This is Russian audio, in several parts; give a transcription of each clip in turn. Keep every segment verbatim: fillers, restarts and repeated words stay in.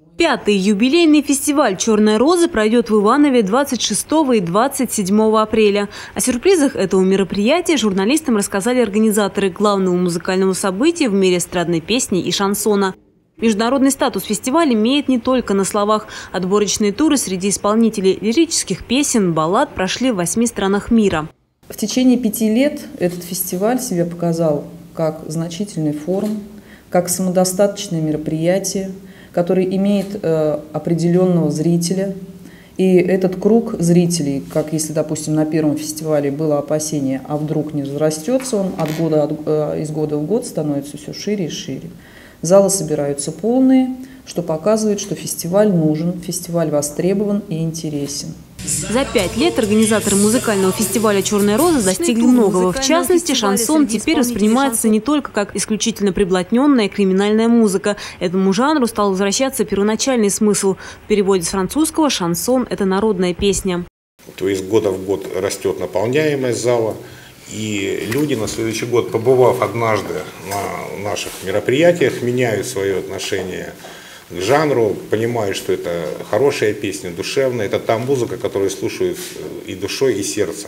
Пятый юбилейный фестиваль «Черная роза» пройдет в Иванове двадцать шестого и двадцать седьмого апреля. О сюрпризах этого мероприятия журналистам рассказали организаторы главного музыкального события в мире эстрадной песни и шансона. Международный статус фестиваля имеет не только на словах. Отборочные туры среди исполнителей лирических песен, баллад прошли в восьми странах мира. В течение пяти лет этот фестиваль себя показал как значительный форум, как самодостаточное мероприятие, который имеет э, определенного зрителя. И этот круг зрителей, как если, допустим, на первом фестивале было опасение, а вдруг не разрастется, он от года, от, э, из года в год становится все шире и шире. Залы собираются полные, что показывает, что фестиваль нужен, фестиваль востребован и интересен. За пять лет организаторы музыкального фестиваля «Черная роза» достигли многого. В частности, шансон теперь воспринимается не только как исключительно приблотненная криминальная музыка. Этому жанру стал возвращаться первоначальный смысл. В переводе с французского «шансон» – это народная песня. То есть года в год растет наполняемость зала. И люди на следующий год, побывав однажды на наших мероприятиях, меняют свое отношение к жанру, понимают, что это хорошая песня, душевная. Это та музыка, которую слушают и душой, и сердцем.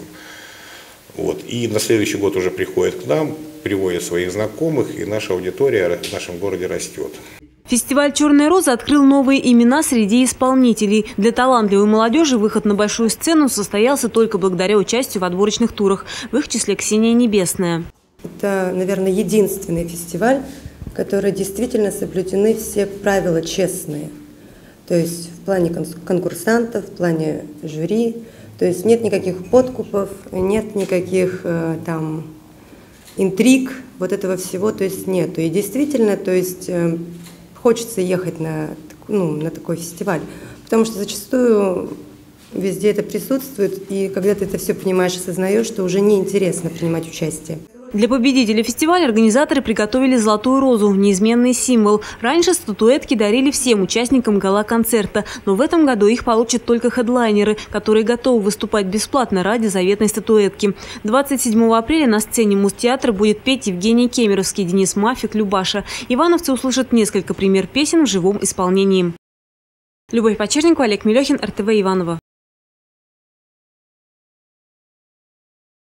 Вот. И на следующий год уже приходят к нам, приводят своих знакомых, и наша аудитория в нашем городе растет. Фестиваль «Черная роза» открыл новые имена среди исполнителей. Для талантливой молодежи выход на большую сцену состоялся только благодаря участию в отборочных турах. В их числе Ксения Небесная. Это, наверное, единственный фестиваль, в котором действительно соблюдены все правила честные. То есть в плане конкурсантов, в плане жюри. То есть нет никаких подкупов, нет никаких э, там интриг, вот этого всего, то есть нету. И действительно, то есть... Э, Хочется ехать на, ну, на такой фестиваль, потому что зачастую везде это присутствует, и когда ты это все понимаешь и осознаешь, что уже неинтересно принимать участие. Для победителя фестиваля организаторы приготовили золотую розу – неизменный символ. Раньше статуэтки дарили всем участникам гала-концерта, но в этом году их получат только хедлайнеры, которые готовы выступать бесплатно ради заветной статуэтки. двадцать седьмого апреля на сцене Муз-театра будет петь Евгений Кемеровский, Денис Мафик, Любаша. Ивановцы услышат несколько премьер песен в живом исполнении. Любовь Почерникова, Олег Мелехин, эр тэ вэ Иваново.